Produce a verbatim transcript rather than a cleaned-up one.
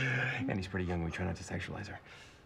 And he's pretty young. We try not to sexualize her.